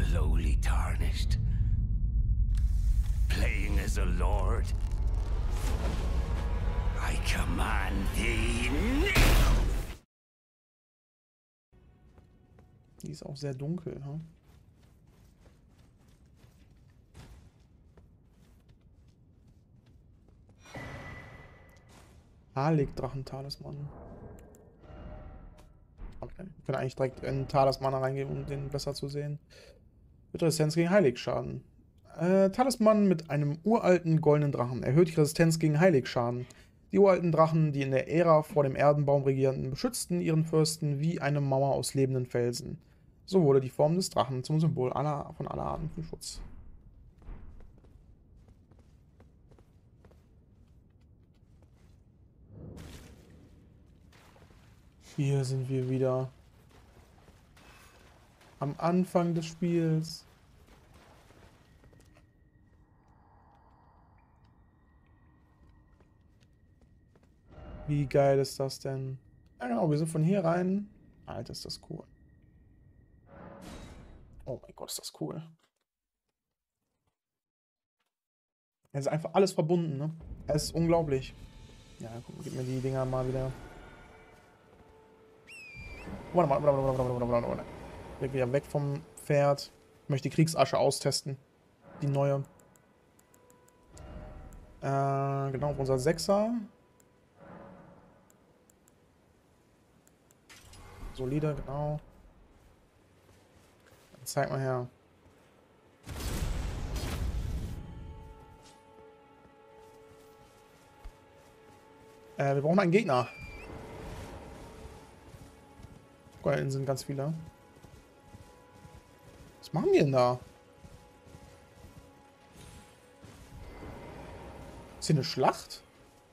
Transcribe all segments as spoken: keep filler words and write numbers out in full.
lowly tarnished, playing as a lord. I command thee now. Die ist auch sehr dunkel, hm? Halig-Drachentalisman. Okay. Wir können eigentlich direkt in Talisman reingehen, um den besser zu sehen. Mit Resistenz gegen Heiligschaden. Äh, Talisman mit einem uralten goldenen Drachen. Erhöht die Resistenz gegen Heiligschaden. Die uralten Drachen, die in der Ära vor dem Erdenbaum regierten, beschützten ihren Fürsten wie eine Mauer aus lebenden Felsen. So wurde die Form des Drachen zum Symbol aller, von aller Arten von Schutz. Hier sind wir wieder. Am Anfang des Spiels. Wie geil ist das denn? Ja genau, wir sind von hier rein. Alter, ist das cool. Oh mein Gott, ist das cool. Es ist einfach alles verbunden, ne? Es ist unglaublich. Ja, guck, gib mir die Dinger mal wieder. Warte mal, warte, warte, warte, warte, warte, warte. Weg wieder weg vom Pferd. Ich möchte die Kriegsasche austesten. Die neue. Äh, genau, unser Sechser. Solide, genau. Dann zeig mal her. Äh, wir brauchen einen Gegner. Guck, da hinten sind ganz viele. Was machen die denn da? Ist hier eine Schlacht?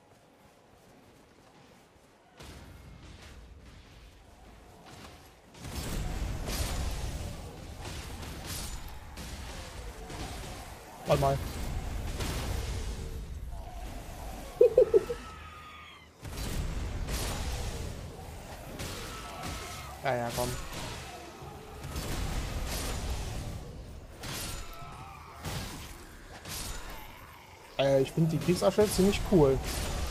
Warte mal. Ja, ja, komm. Äh, ich finde die Kriegsasche ziemlich cool.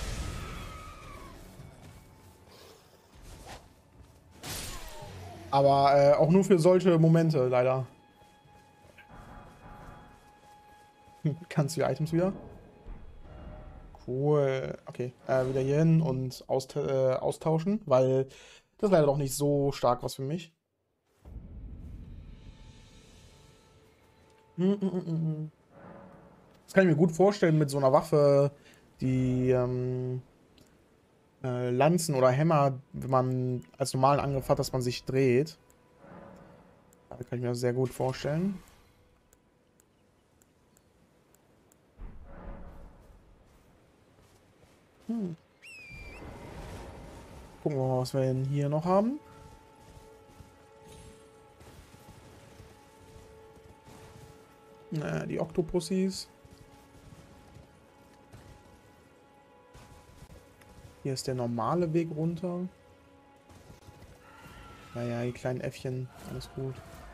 Aber äh, auch nur für solche Momente, leider. Kannst du die Items wieder? Cool. Okay, äh, wieder hier hin und aust äh, austauschen, weil das ist leider doch nicht so stark was für mich. Mm, mm, mm, mm. Das kann ich mir gut vorstellen mit so einer Waffe, die ähm, äh, Lanzen oder Hämmer, wenn man als normalen Angriff hat, dass man sich dreht. Da kann ich mir das sehr gut vorstellen. Hm. Gucken wir mal, was wir denn hier noch haben. Äh, die Octopussies. Hier ist der normale Weg runter. Naja, die kleinen Äffchen. Alles gut.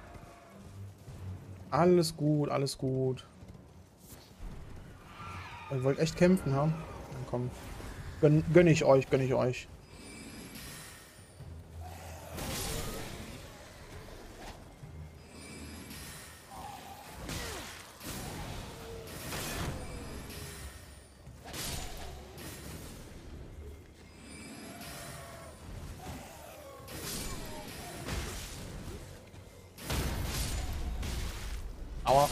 Alles gut, alles gut. Ihr wollt echt kämpfen, ha? Dann komm. Gönn, gönn ich euch, gönn ich euch. Aua.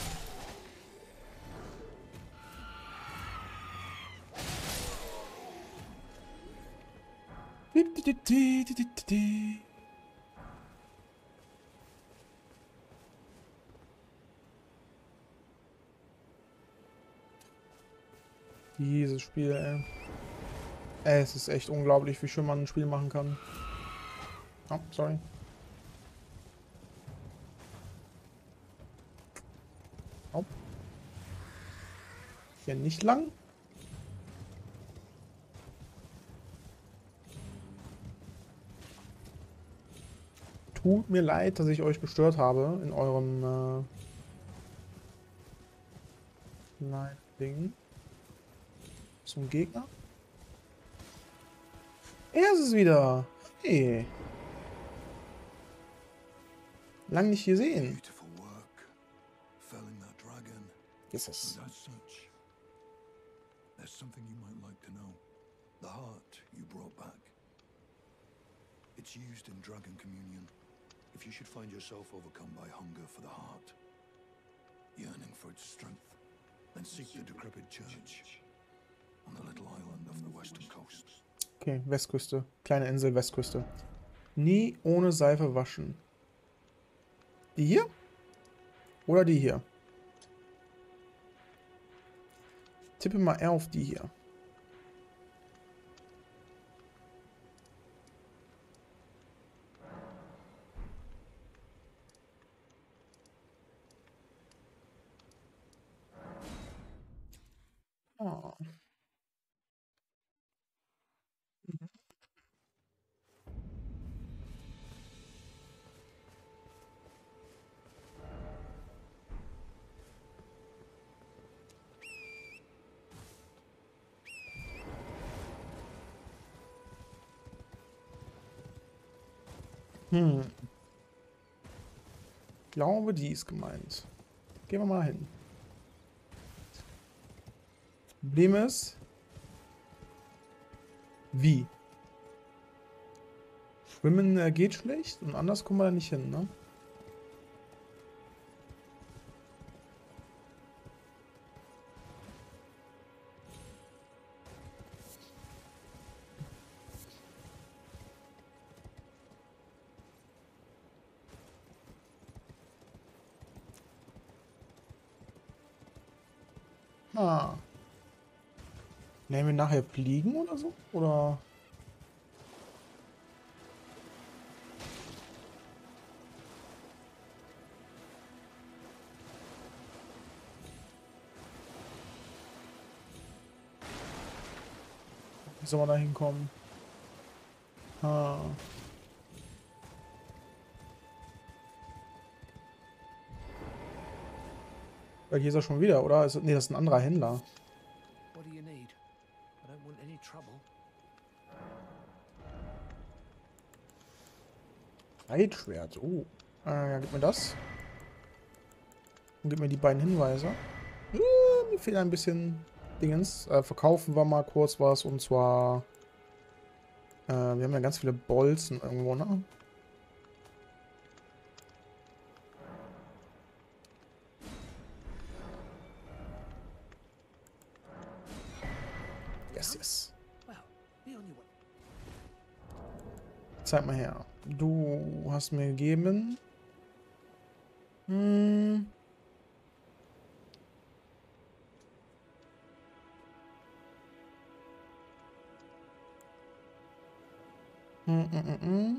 Dieses Spiel, ey. Ey, es ist echt unglaublich, wie schön man ein Spiel machen kann. Oh, sorry. Oh. Hier nicht lang. Tut mir leid, dass ich euch gestört habe in eurem äh, kleines Ding. So ein Gegner. Er ist es wieder. Hey. Lang nicht gesehen. Beautiful work, felling that dragon. Ist es. And as such, there's something you might like to know. The heart you brought back. It's used in dragon communion. If you should find yourself overcome by hunger for the heart, yearning for its strength, then seek the decrepit church on the little island of the western coast. Okay, Westküste. Kleine Insel, Westküste. Nie ohne Seife waschen. Die hier? Oder die hier? Tippe mal eher auf die hier. Oh. Hm. Ich glaube, die ist gemeint. Gehen wir mal hin. Problem ist... Wie? Schwimmen äh, geht schlecht und anders kommen wir da nicht hin, ne? Ah. Nehmen wir nachher fliegen oder so? Oder... Wie soll man da hinkommen? Ah. Weil hier ist er schon wieder, oder? Ist, nee, das ist ein anderer Händler. What do you need? I don't want any trouble. Reitschwert, oh. Äh, ja, gib mir das. Und gib mir die beiden Hinweise. Äh, mir fehlt ein bisschen Dingens. Äh, verkaufen wir mal kurz was, und zwar... Äh, wir haben ja ganz viele Bolzen irgendwo, ne? Yes, yes. Well, be on your way. Zeig mal her. Du hast mir gegeben... Hm... Mm, mm, mm, mm.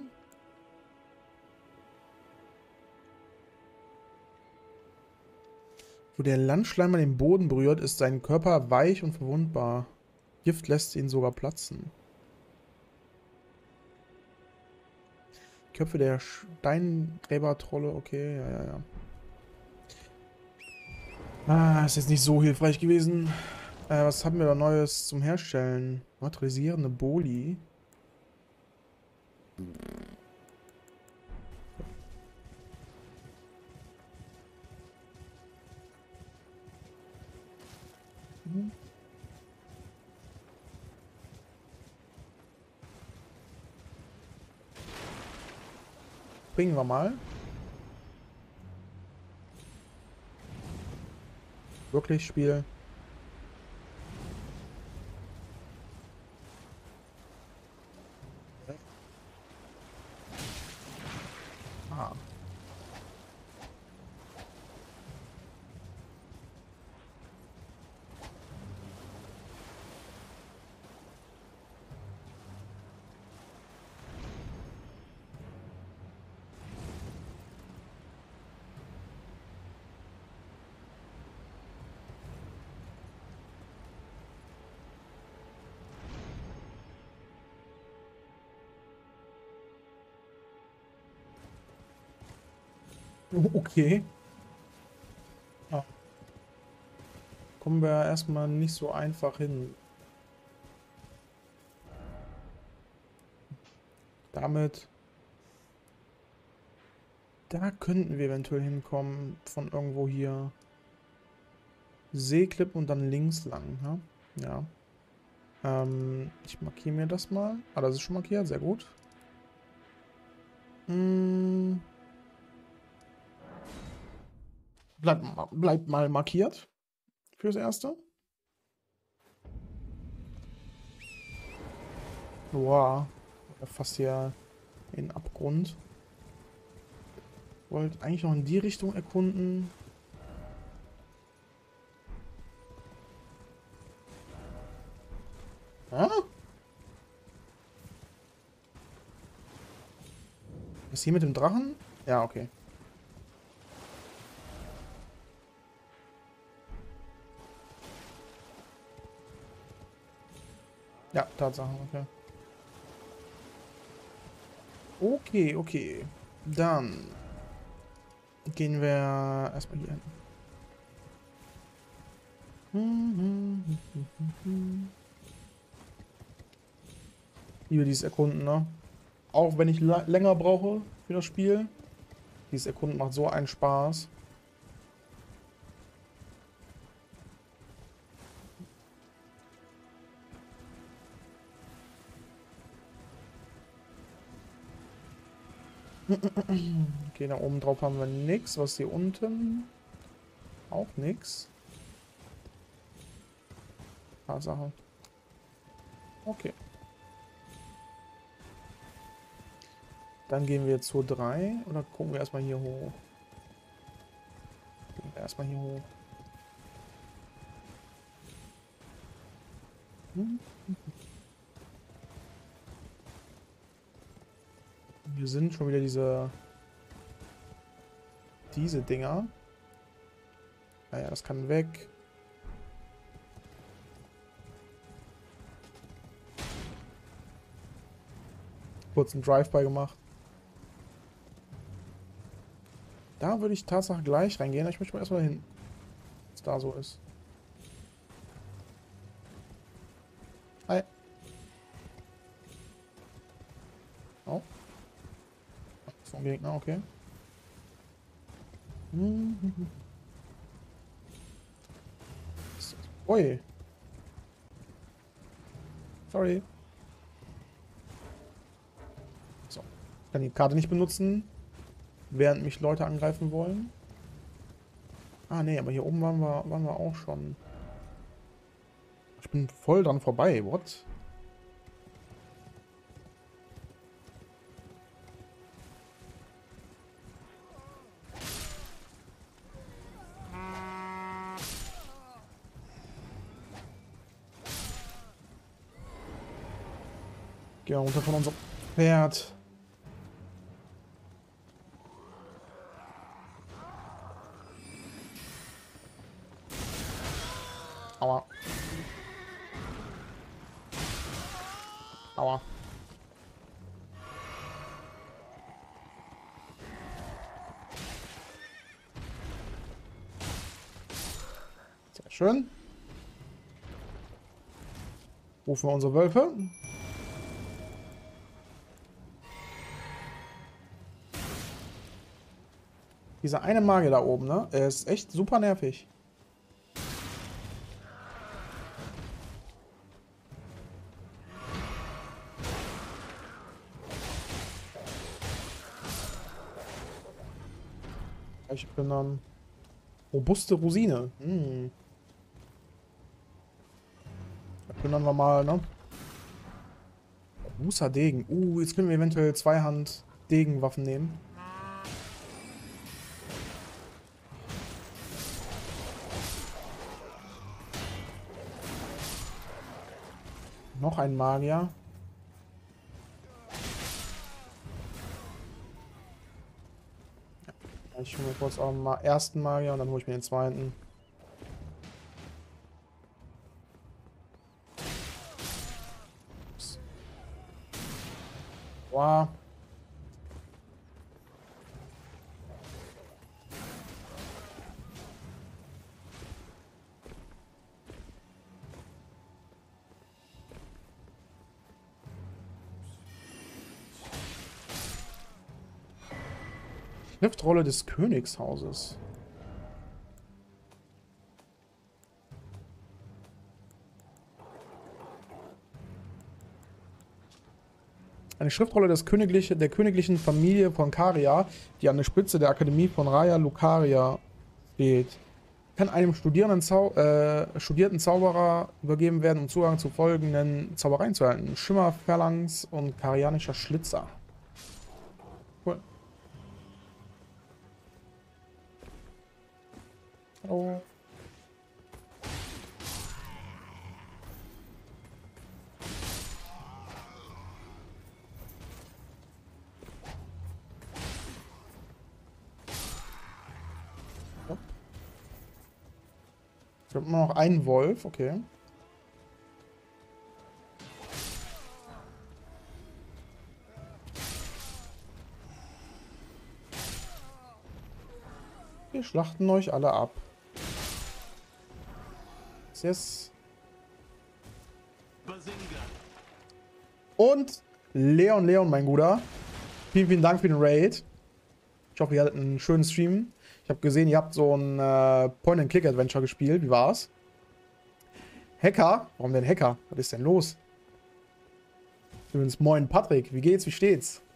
Wo der Landschleimer den Boden berührt, ist sein Körper weich und verwundbar. Gift lässt ihn sogar platzen. Köpfe der Steingräbertrolle, okay, ja, ja, ja. Ah, ist jetzt nicht so hilfreich gewesen. Äh, was haben wir da Neues zum Herstellen? Neutralisierende Boli. Mhm. Bringen wir mal. Wirklich Spiel. Ah. Okay. Ah. kommen wir erstmal nicht so einfach hin. Damit. Da könnten wir eventuell hinkommen. Von irgendwo hier. Seeklipp und dann links lang. Ja. ja. Ähm, ich markiere mir das mal. Ah, das ist schon markiert. Sehr gut. Hm. Bleibt, bleibt mal markiert. Fürs Erste. Wow. Fast hier in den Abgrund. Wollt eigentlich noch in die Richtung erkunden. Ah? Was hier mit dem Drachen? Ja, okay. Ja, Tatsache, okay. Okay, okay. Dann gehen wir erstmal hier hin. Liebe dieses Erkunden, ne? Auch wenn ich länger brauche für das Spiel. Dieses Erkunden macht so einen Spaß. Okay, da oben drauf haben wir nichts. Was hier unten? Auch nichts. Tatsache. Okay. Dann gehen wir zur drei. Oder gucken wir erstmal hier hoch? Gehen wir erstmal hier hoch. Hm. Hier sind schon wieder diese diese Dinger. Naja, das kann weg. Kurz einen Drive-by gemacht. Da würde ich Tatsache gleich reingehen. Ich möchte mal erstmal hin, was da so ist. Hi. Oh. So ein Gegner, okay. Hm. Ui. Sorry. So. Ich kann die Karte nicht benutzen, während mich Leute angreifen wollen. Ah, nee, aber hier oben waren wir, waren wir auch schon. Ich bin voll dran vorbei. What? Geh mal runter von unserem Pferd. Aua. Aua. Sehr schön. Rufen wir unsere Wölfe. Dieser eine Magier da oben, ne? Er ist echt super nervig. Ich bin dann robuste Rosine. Hm. Da plündern wir mal, ne? Großer Degen. Uh, jetzt können wir eventuell Zweihand-Degenwaffen nehmen. Noch ein Magier. Ich hole mir kurz auch mal ersten Magier und dann hole ich mir den zweiten. Ups. Wow. Schriftrolle des Königshauses. Eine Schriftrolle des Königliche, der königlichen Familie von Caria, die an der Spitze der Akademie von Raya Lucaria steht. Kann einem studierenden Zau äh, studierten Zauberer übergeben werden, um Zugang zu folgenden Zaubereien zu erhalten. Schimmerphalanx und Karianischer Schlitzer. Cool. Hallo. Ich habe immer noch einen Wolf, okay. Wir schlachten euch alle ab. Yes. Und Leon, Leon, mein Guter. Vielen, vielen Dank für den Raid. Ich hoffe, ihr hattet einen schönen Stream. Ich habe gesehen, ihr habt so ein äh, Point-and-Click-Adventure gespielt. Wie war's? Hacker? Warum denn Hacker? Was ist denn los? Übrigens, moin Patrick. Wie geht's? Wie steht's?